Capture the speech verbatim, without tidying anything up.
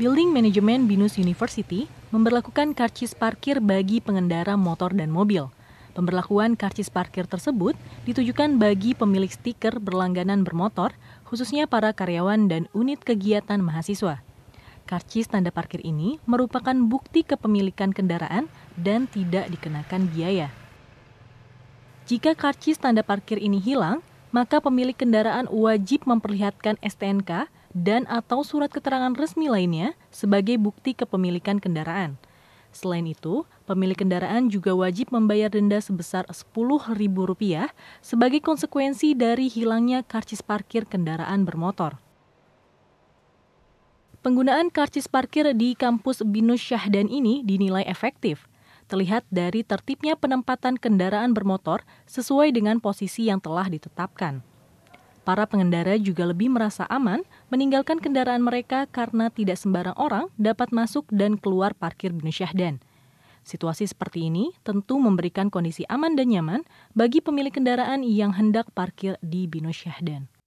Building Management Binus University memberlakukan karcis parkir bagi pengendara motor dan mobil. Pemberlakuan karcis parkir tersebut ditujukan bagi pemilik stiker berlangganan bermotor, khususnya para karyawan dan unit kegiatan mahasiswa. Karcis tanda parkir ini merupakan bukti kepemilikan kendaraan dan tidak dikenakan biaya. Jika karcis tanda parkir ini hilang, maka pemilik kendaraan wajib memperlihatkan S T N K dan atau surat keterangan resmi lainnya sebagai bukti kepemilikan kendaraan. Selain itu, pemilik kendaraan juga wajib membayar denda sebesar sepuluh ribu rupiah sebagai konsekuensi dari hilangnya karcis parkir kendaraan bermotor. Penggunaan karcis parkir di kampus Binus Syahdan ini dinilai efektif. Terlihat dari tertibnya penempatan kendaraan bermotor sesuai dengan posisi yang telah ditetapkan. Para pengendara juga lebih merasa aman meninggalkan kendaraan mereka karena tidak sembarang orang dapat masuk dan keluar parkir Binus Syahdan. Situasi seperti ini tentu memberikan kondisi aman dan nyaman bagi pemilik kendaraan yang hendak parkir di Binus Syahdan.